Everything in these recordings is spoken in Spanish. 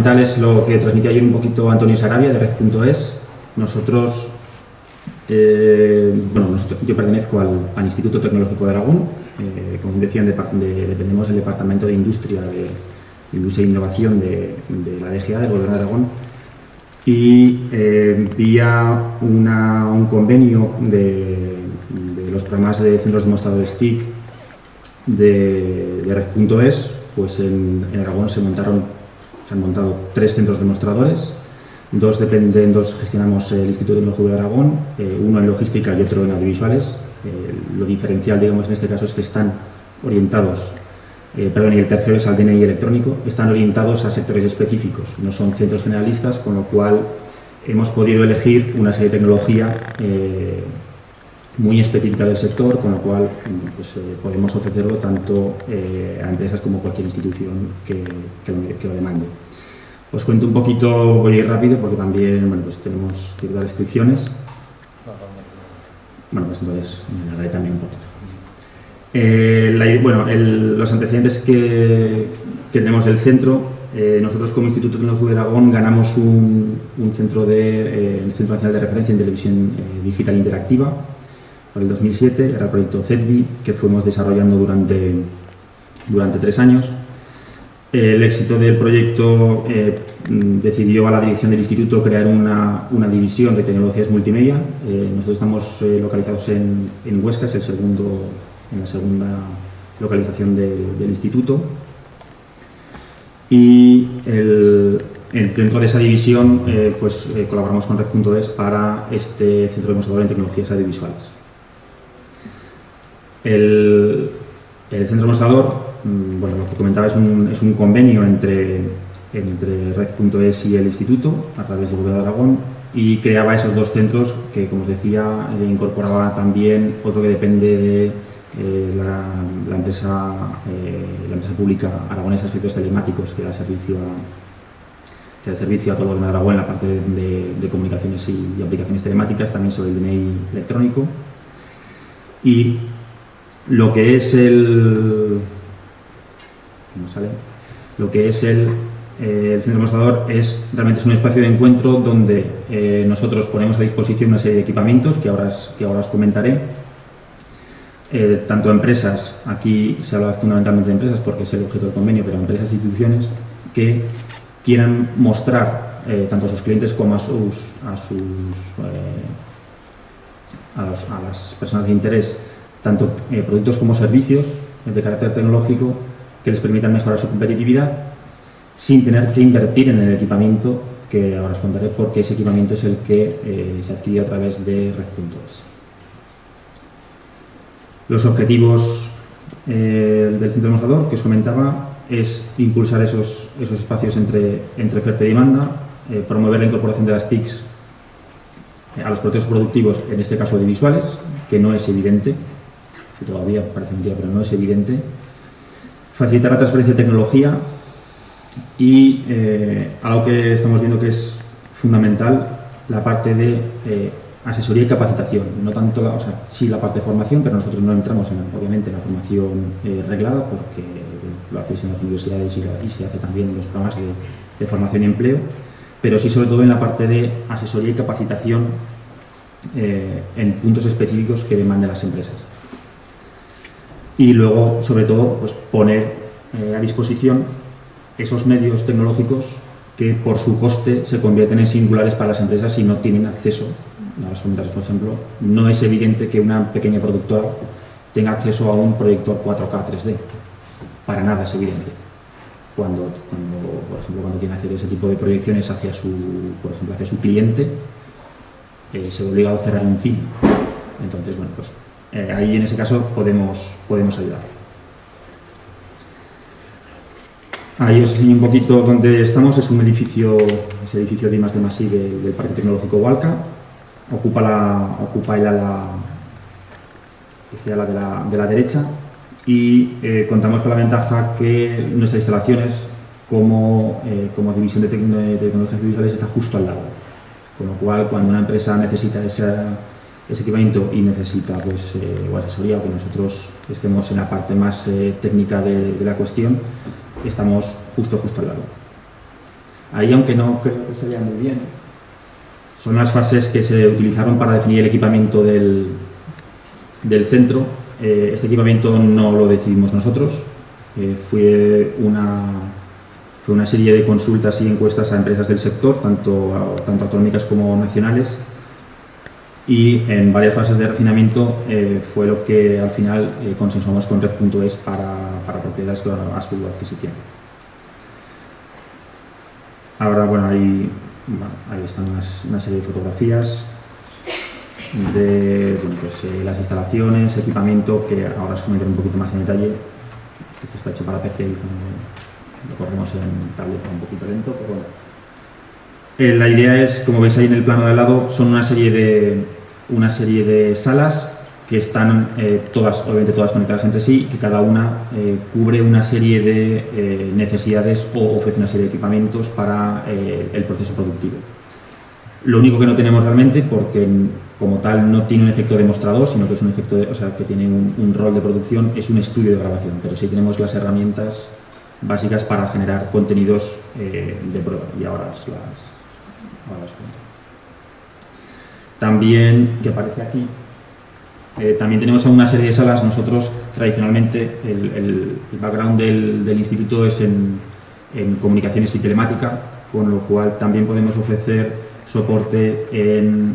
fundamental es lo que transmitía ayer un poquito Antonio Sarabia de Red.es. Nosotros, yo pertenezco al Instituto Tecnológico de Aragón, como decían, dependemos del Departamento de Industria e Innovación de la DGA, del Gobierno de Aragón, y vía un convenio de los programas de centros demostradores TIC de Red.es, pues en Aragón se han montado 3 centros demostradores, 2 gestionamos el Instituto Tecnológico de Aragón, uno en logística y otro en audiovisuales. Lo diferencial, digamos, en este caso es que están orientados, y el tercero es al DNI electrónico, están orientados a sectores específicos, no son centros generalistas, con lo cual hemos podido elegir una serie de tecnología muy específica del sector, con lo cual pues, podemos ofrecerlo tanto a empresas como cualquier institución que lo demande. Os cuento un poquito, voy a ir rápido porque también pues tenemos ciertas restricciones. Pues entonces me hablaré también un poquito. Los antecedentes que tenemos del centro, nosotros como Instituto Tecnológico de Aragón ganamos el Centro Nacional de Referencia en Televisión Digital Interactiva por el 2007, era el proyecto CETBI, que fuimos desarrollando durante 3 años. El éxito del proyecto decidió a la dirección del instituto crear una división de tecnologías multimedia. Nosotros estamos localizados en Huesca, es en la segunda localización del instituto. Y dentro de esa división colaboramos con Red.es para este centro demostrador en tecnologías audiovisuales. El centro demostrador, lo que comentaba es un convenio entre Red.es y el Instituto a través del Gobierno de Aragón, y creaba esos 2 centros que, como os decía, incorporaba también otro que depende de la empresa pública aragonesa Servicios Telemáticos, que da servicio a todo el Gobierno de Aragón en la parte de comunicaciones y aplicaciones telemáticas, también sobre el DNI electrónico. Y lo que es el centro demostrador realmente es un espacio de encuentro donde nosotros ponemos a disposición una serie de equipamientos que ahora os comentaré, tanto empresas, aquí se habla fundamentalmente de empresas porque es el objeto del convenio, pero empresas e instituciones que quieran mostrar tanto a sus clientes como a las personas de interés tanto productos como servicios de carácter tecnológico que les permitan mejorar su competitividad sin tener que invertir en el equipamiento, que ahora os contaré porque ese equipamiento es el que se adquirió a través de Red.es. Los objetivos del centro demostrador que os comentaba es impulsar esos espacios entre oferta y demanda, promover la incorporación de las TICs a los procesos productivos, en este caso audiovisuales, que no es evidente, que todavía parece mentira, pero no es evidente, facilitar la transferencia de tecnología y algo que estamos viendo que es fundamental, la parte de asesoría y capacitación, no tanto sí la parte de formación, pero nosotros no entramos obviamente en la formación reglada porque lo hacéis en las universidades y se hace también en los programas de formación y empleo, pero sí sobre todo en la parte de asesoría y capacitación en puntos específicos que demanden las empresas. Y luego, sobre todo, pues poner a disposición esos medios tecnológicos que por su coste se convierten en singulares para las empresas si no tienen acceso. A las comentarios, por ejemplo, no es evidente que una pequeña productora tenga acceso a un proyector 4K 3D. Para nada es evidente. Por ejemplo, cuando quieren hacer ese tipo de proyecciones hacia su cliente, se ve obligado a cerrar un cine. Entonces, ahí en ese caso podemos ayudar. Ahí os enseño un poquito dónde estamos. Es un edificio, ese edificio de I+D+I del Parque Tecnológico Hualca. Ocupa el ala de la derecha y contamos con la ventaja que nuestras instalaciones como división de tecnologías audiovisuales está justo al lado. Con lo cual, cuando una empresa necesita ese equipamiento y necesita o asesoría o que nosotros estemos en la parte más técnica de la cuestión, estamos justo al lado. Ahí, aunque no creo que se vea muy bien, son las fases que se utilizaron para definir el equipamiento del centro. Este equipamiento no lo decidimos nosotros, fue una serie de consultas y encuestas a empresas del sector, tanto autonómicas como nacionales, y en varias fases de refinamiento fue lo que al final consensuamos con Red.es para proceder a su adquisición. Ahora, bueno, ahí están una serie de fotografías de las instalaciones, equipamiento, que ahora os comentaré un poquito más en detalle. Esto está hecho para PC y lo corremos en tableta un poquito lento, pero bueno. La idea es, como veis ahí en el plano de al lado, son una serie de salas que están obviamente todas conectadas entre sí, que cada una cubre una serie de necesidades o ofrece una serie de equipamientos para el proceso productivo. Lo único que no tenemos realmente, porque como tal no tiene un efecto demostrador, sino que es un efecto que tiene un rol de producción, es un estudio de grabación, pero sí tenemos las herramientas básicas para generar contenidos de prueba, y ahora os las cuento. También, que aparece aquí, también tenemos una serie de salas. Nosotros tradicionalmente el background del instituto es en comunicaciones y telemática, con lo cual también podemos ofrecer soporte en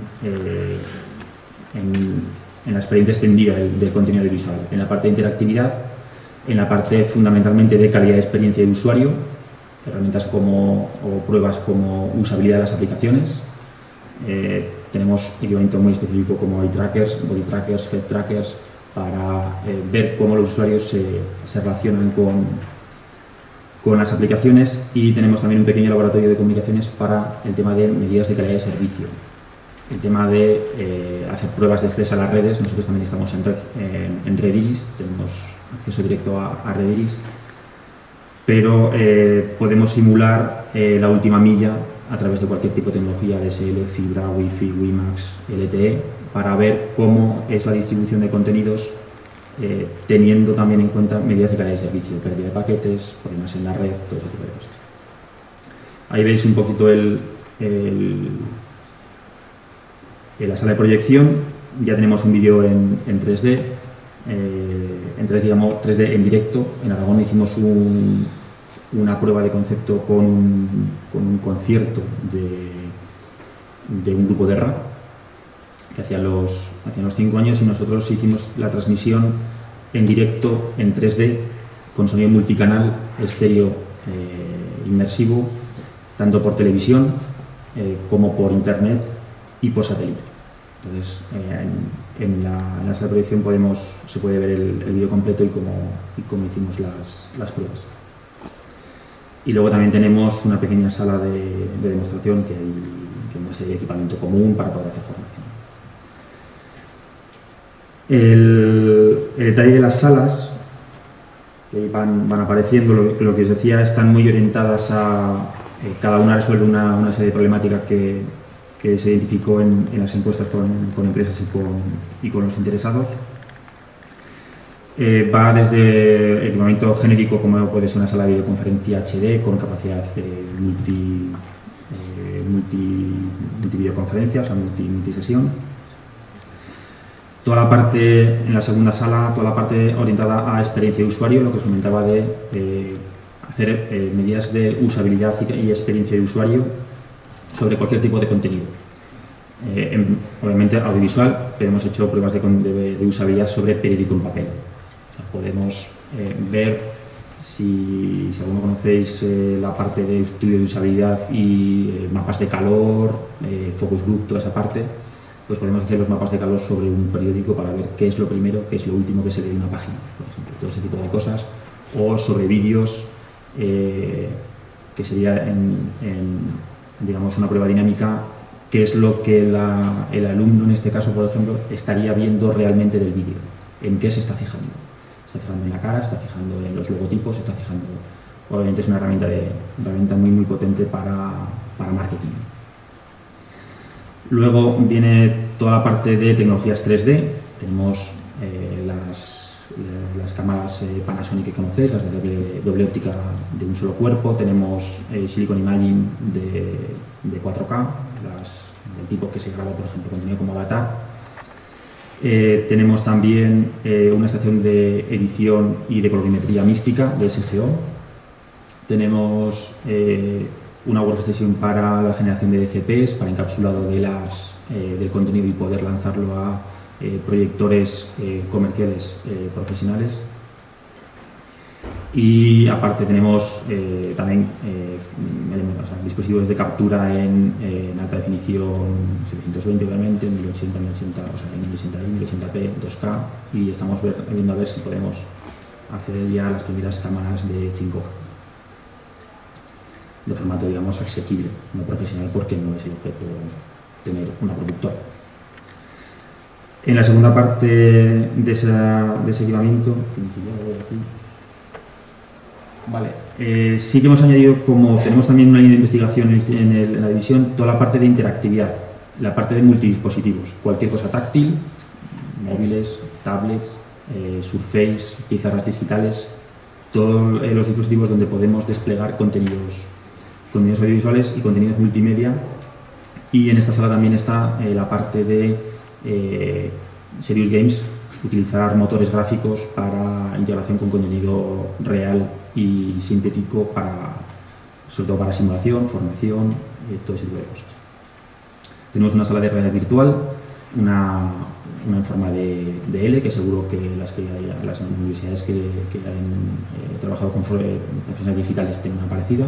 la experiencia extendida del contenido visual, en la parte de interactividad, en la parte fundamentalmente de calidad de experiencia de usuario, herramientas o pruebas como usabilidad de las aplicaciones. Tenemos equipamiento muy específico como eye trackers, body trackers, head trackers, para ver cómo los usuarios se relacionan con las aplicaciones, y tenemos también un pequeño laboratorio de comunicaciones para el tema de medidas de calidad de servicio, el tema de hacer pruebas de estrés a las redes. Nosotros también estamos en Rediris, tenemos acceso directo a Rediris, pero podemos simular la última milla a través de cualquier tipo de tecnología, DSL, fibra, Wi-Fi, WiMAX, LTE, para ver cómo es la distribución de contenidos, teniendo también en cuenta medidas de calidad de servicio, pérdida de paquetes, problemas en la red, todo ese tipo de cosas. Ahí veis un poquito la sala de proyección. Ya tenemos un vídeo en 3D, digamos 3D en directo. En Aragón hicimos una prueba de concepto con un concierto de un grupo de rap que hacían los 5 años, y nosotros hicimos la transmisión en directo en 3D con sonido multicanal, estéreo, inmersivo, tanto por televisión como por internet y por satélite. Entonces, en la sala de proyección se puede ver el vídeo completo y cómo hicimos las pruebas. Y luego también tenemos una pequeña sala de demostración que hay una serie de equipamiento común para poder hacer formación. El detalle de las salas que van apareciendo, lo que os decía, están muy orientadas a cada una resuelve una serie de problemáticas que se identificó en las encuestas con empresas y con los interesados. Va desde equipamiento genérico, como puede ser una sala de videoconferencia HD con capacidad multivideoconferencia, o sea, multisesión. Toda la parte, en la segunda sala, toda la parte orientada a experiencia de usuario, lo que os comentaba de hacer medidas de usabilidad y experiencia de usuario sobre cualquier tipo de contenido. Obviamente audiovisual, pero hemos hecho pruebas de usabilidad sobre periódico en papel. O sea, podemos ver, si alguno conocéis la parte de estudio de usabilidad y mapas de calor, focus group, toda esa parte, pues podemos hacer los mapas de calor sobre un periódico para ver qué es lo primero, qué es lo último que se lee en una página, por ejemplo, todo ese tipo de cosas, o sobre vídeos, que sería digamos, una prueba dinámica, qué es lo que el alumno, en este caso, por ejemplo, estaría viendo realmente del vídeo, en qué se está fijando. Se está fijando en la cara, se está fijando en los logotipos, se está fijando... Obviamente es una herramienta muy, muy potente para marketing. Luego viene toda la parte de tecnologías 3D. Tenemos las cámaras Panasonic que conocéis, las de doble óptica de un solo cuerpo. Tenemos Silicon Imaging de 4K, del tipo que se graba, por ejemplo, contenido como Avatar. Tenemos también una estación de edición y de colorimetría mística de SGO. Tenemos una workstation para la generación de DCPs, para encapsulado del contenido y poder lanzarlo a proyectores comerciales profesionales. Y aparte tenemos también dispositivos de captura en alta definición 720 obviamente, en 1080, 1080, o sea, en 1080p, 2K, y estamos viendo a ver si podemos hacer ya las primeras cámaras de 5K de formato, digamos, asequible, no profesional, porque no es el objeto tener una productora. En la segunda parte de ese equipamiento, vale, sí que hemos añadido, como tenemos también una línea de investigación en la división, toda la parte de interactividad, la parte de multidispositivos, cualquier cosa táctil, móviles, tablets, Surface, pizarras digitales, todos los dispositivos donde podemos desplegar contenidos audiovisuales y contenidos multimedia. Y en esta sala también está la parte de Serious Games, utilizar motores gráficos para integración con contenido real y sintético, sobre todo para simulación, formación, todo ese tipo de cosas. Tenemos una sala de realidad virtual, una en forma de L, que seguro que las universidades que han trabajado con profesionales digitales tienen una parecida.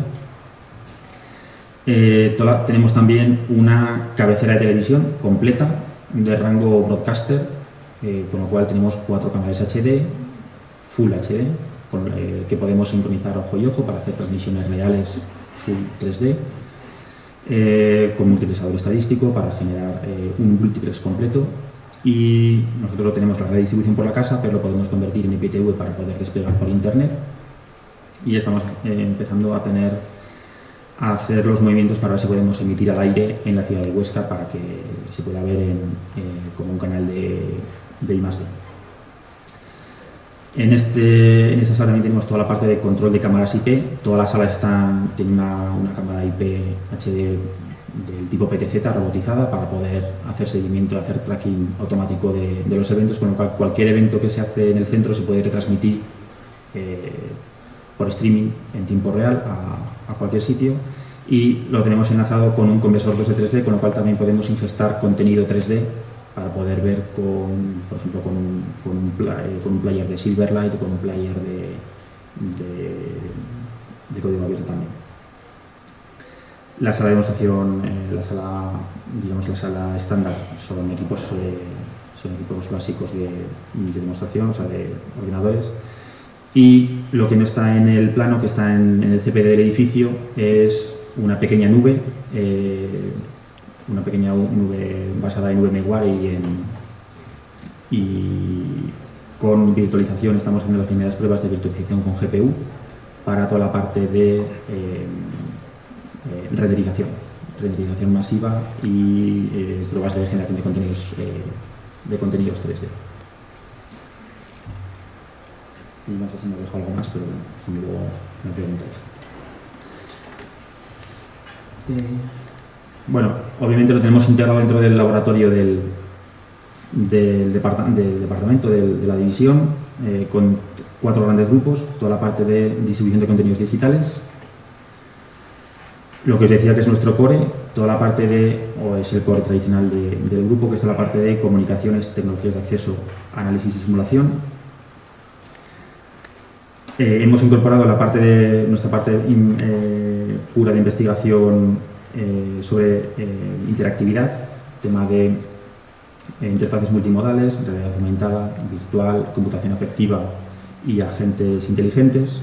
Tenemos también una cabecera de televisión completa de rango broadcaster, con lo cual tenemos 4 canales HD, Full HD, que podemos sincronizar ojo y ojo para hacer transmisiones reales Full 3D, con multiplexador estadístico para generar un multiplex completo. Y nosotros tenemos la red de distribución por la casa, pero lo podemos convertir en IPTV para poder desplegar por internet. Y estamos empezando a hacer los movimientos para ver si podemos emitir al aire en la ciudad de Huesca, para que se pueda ver como un canal de I+D. En esta sala también tenemos toda la parte de control de cámaras IP. Todas las salas tienen una cámara IP HD del tipo PTZ robotizada para poder hacer seguimiento, hacer tracking automático de los eventos, con lo cual cualquier evento que se hace en el centro se puede retransmitir por streaming en tiempo real a cualquier sitio, y lo tenemos enlazado con un conversor 2D 3D, con lo cual también podemos ingestar contenido 3D para poder ver, por ejemplo, con un player de Silverlight o con un player de código abierto también. La sala de demostración, la sala estándar, son equipos básicos de demostración, o sea, de ordenadores. Y lo que no está en el plano, que está en el CPD del edificio, es una pequeña nube, basada en VMware y con virtualización. Estamos haciendo las primeras pruebas de virtualización con GPU para toda la parte de renderización masiva y pruebas de generación de contenidos 3D. Y no sé si me dejo algo más, pero si luego me preguntáis. Bueno, obviamente lo tenemos integrado dentro del laboratorio del departamento, de la división, con 4 grandes grupos, toda la parte de distribución de contenidos digitales, lo que os decía que es nuestro core, toda la parte o es el core tradicional del grupo, que es toda la parte de comunicaciones, tecnologías de acceso, análisis y simulación. Hemos incorporado nuestra parte pura de investigación sobre interactividad, tema de interfaces multimodales, realidad aumentada, virtual, computación afectiva y agentes inteligentes.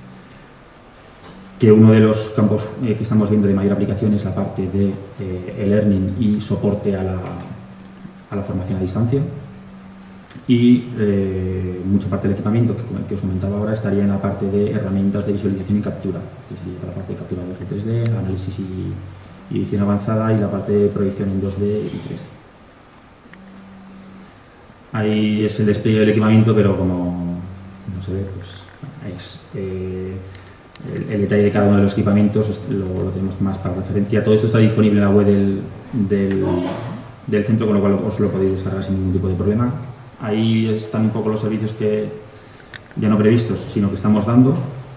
Que uno de los campos que estamos viendo de mayor aplicación es la parte de e-learning y soporte a la formación a distancia. Y mucha parte del equipamiento que os comentaba ahora estaría en la parte de herramientas de visualización y captura, que sería la parte de captura 2D, 3D, análisis y edición avanzada, y la parte de proyección en 2D y 3D. Ahí es el despliegue del equipamiento, pero como no se ve, pues es el detalle de cada uno de los equipamientos lo tenemos más para referencia. Todo esto está disponible en la web del centro, con lo cual os lo podéis descargar sin ningún tipo de problema. Ahí están un poco los servicios que ya no previstos, sino que estamos dando.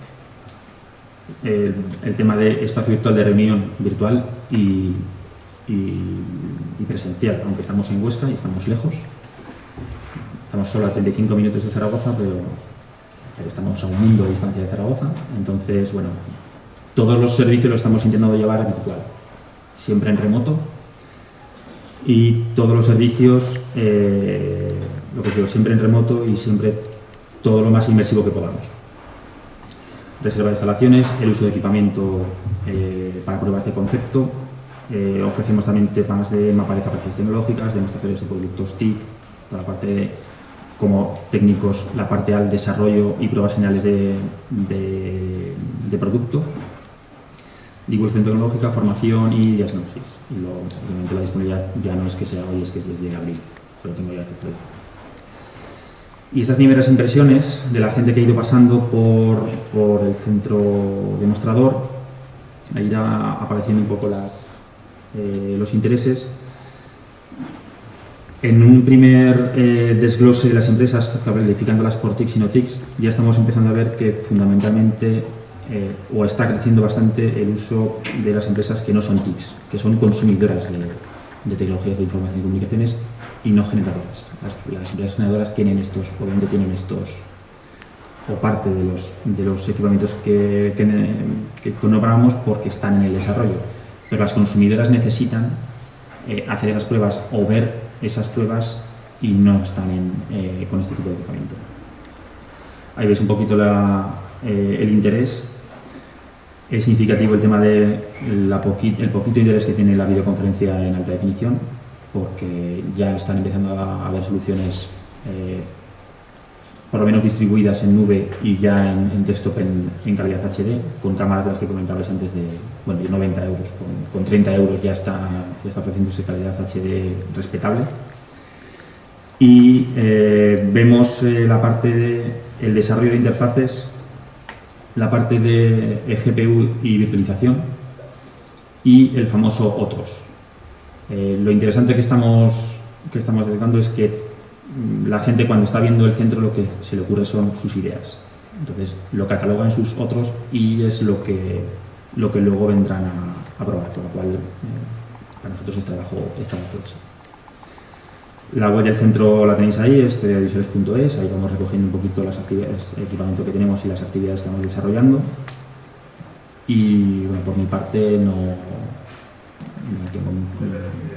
El tema de espacio virtual de reunión virtual y presencial, aunque estamos en Huesca y estamos lejos. Estamos solo a 35 minutos de Zaragoza, pero estamos a un mundo de distancia de Zaragoza. Entonces, bueno, todos los servicios los estamos intentando llevar a virtual, siempre en remoto. Y todos los servicios, lo que digo, siempre en remoto y siempre todo lo más inmersivo que podamos. Reserva de instalaciones, el uso de equipamiento para pruebas de concepto. Ofrecemos también temas de mapa de capacidades tecnológicas, demostraciones de productos TIC, toda la parte de, como técnicos, la parte al desarrollo y pruebas finales de producto, divulgación tecnológica, formación y diagnosis. Y luego, obviamente, la disponibilidad ya no es que sea hoy, es que es desde abril, se lo tengo ya que actualizar. Y estas primeras impresiones de la gente que ha ido pasando por el centro demostrador, ahí irá apareciendo un poco los intereses. En un primer desglose de las empresas, calificándolas por TICs y no TICs, ya estamos empezando a ver que fundamentalmente o está creciendo bastante el uso de las empresas que no son TICs, que son consumidoras de tecnologías de información y comunicaciones y no generadoras. Las empresas generadoras tienen estos, obviamente tienen estos, o parte de los equipamientos que nombramos porque están en el desarrollo, pero las consumidoras necesitan hacer esas pruebas o ver esas pruebas y no están con este tipo de equipamiento. Ahí veis un poquito el interés. Es significativo el tema de el poquito interés que tiene la videoconferencia en alta definición, porque ya están empezando a haber soluciones por lo menos distribuidas en nube y ya en desktop en calidad HD, con cámaras de las que comentabais antes de 90 euros, con 30 euros ya está ofreciéndose calidad HD respetable. Y vemos la parte del desarrollo de interfaces, la parte de GPU y virtualización y el famoso otros. Lo interesante que estamos detectando es que la gente, cuando está viendo el centro, lo que se le ocurre son sus ideas. Entonces lo cataloga en sus otros y es lo que luego vendrán a probar, con lo cual para nosotros es trabajo hecho. La web del centro la tenéis ahí, es cdaudiovisuales.es, ahí vamos recogiendo un poquito las actividades, el equipamiento que tenemos y las actividades que vamos desarrollando. Y bueno, por mi parte no tengo